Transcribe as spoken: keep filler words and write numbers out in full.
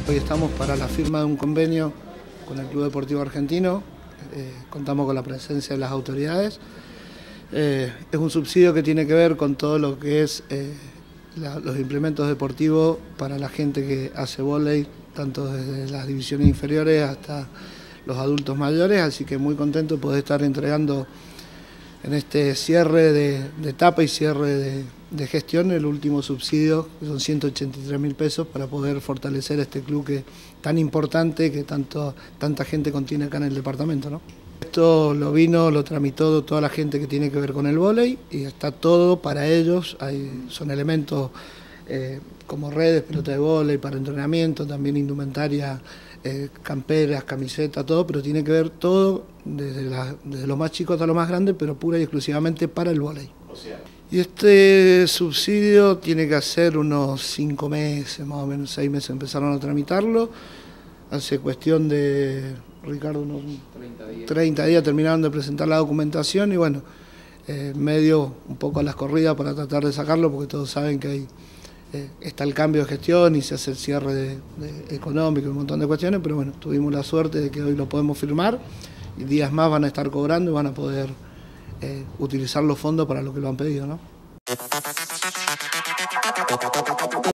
Hoy estamos para la firma de un convenio con el Club Deportivo Argentino, eh, contamos con la presencia de las autoridades. Eh, es un subsidio que tiene que ver con todo lo que es eh, la, los implementos deportivos para la gente que hace vóley, tanto desde las divisiones inferiores hasta los adultos mayores, así que muy contento de poder estar entregando en este cierre de, de etapa y cierre de, de gestión el último subsidio, que son ciento ochenta y tres mil pesos, para poder fortalecer este club que tan importante, que tanto, tanta gente contiene acá en el departamento, ¿no? Esto lo vino, lo tramitó toda la gente que tiene que ver con el vóley y está todo para ellos. Hay, son elementos eh, como redes, pelota de vóley, para entrenamiento, también indumentaria, eh, camperas, camisetas, todo, pero tiene que ver todo desde, la, desde lo más chico hasta lo más grande, pero pura y exclusivamente para el vóley. O sea. Y este subsidio tiene que hacer unos cinco meses, más o menos seis meses empezaron a tramitarlo. Hace cuestión de, Ricardo, unos treinta días, treinta días terminaron de presentar la documentación y bueno, eh, medio un poco a las corridas para tratar de sacarlo, porque todos saben que hay, eh, está el cambio de gestión y se hace el cierre de, de económico y un montón de cuestiones, pero bueno, tuvimos la suerte de que hoy lo podemos firmar y días más van a estar cobrando y van a poder eh, utilizar los fondos para lo que lo han pedido, ¿no?